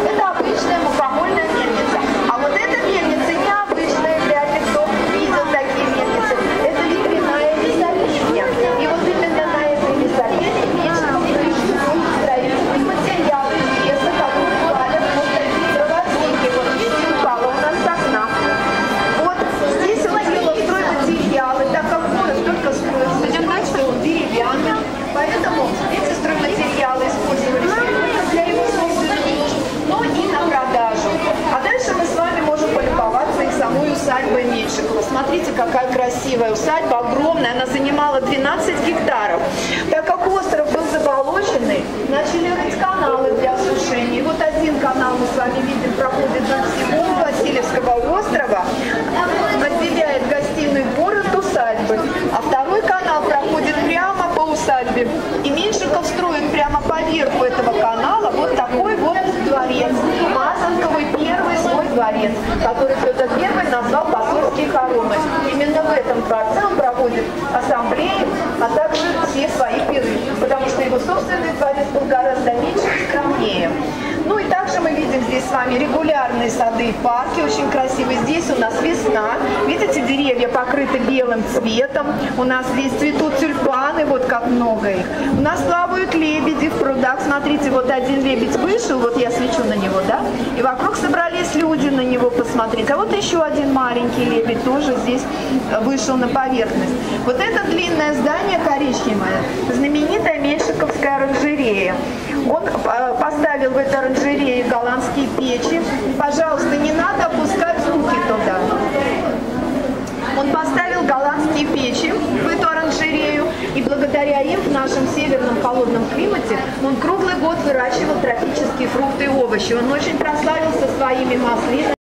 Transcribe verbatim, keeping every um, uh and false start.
Это обычная мукомольная мельница. А вот эта мельница необычная, вряд ли кто видел такие мельницы. Это ветряная лесопильня. И вот именно на этой лесопильне Меньшиков производит строительные материалы из леса, которые валят в проводники. Вот видите, упала у нас с окна. Вот здесь он делал стройматериалы, так как город только строился, все он деревянный. Поэтому эти стройматериалы использовались не только для его собственных нужд, но и на продажу. А дальше мы с вами можем полюбоваться и самой усадьбой Меньшикова. Смотрите, какая красивая усадьба, огромная, она занимала двенадцать гектаров. Так как остров был заболоченный, начали рыть каналы для осушения. И вот один канал мы с вами видим проходит вдоль всего Васильевского острова, отделяет гостиный двор от усадьбы, а второй канал проходит прямо по усадьбе. И Меньшиков строит прямо поверху этого канала вот такой вот дворец, Мазанковый первый свой дворец, который Петр Первый назвал посольские хоромы. Именно в этом дворце он проводит ассамблеи, а также все свои пиры, потому что его собственный дворец был гораздо меньше и скромнее. Ну и также мы видим здесь с вами регулярные сады и парки, очень красивые. Здесь у нас весна. Видите, деревья покрыты белым цветом. У нас здесь цветут тюльпаны, вот как много их. У нас плавают лебеди в прудах. Смотрите, вот один лебедь вышел, вот я свечу на него, да? И вокруг собрались люди на него посмотреть. А вот еще один маленький лебедь тоже здесь вышел на поверхность. Вот это длинное здание коричневое, знаменитая Меньшиковская оранжерея. Он поставил в этой оранжерее голландские печи. Пожалуйста, не надо опускать руки туда. Он поставил голландские печи в эту оранжерею, и благодаря им в нашем северном холодном климате он круглый год выращивал тропические фрукты и овощи. Он очень прославился своими маслинами.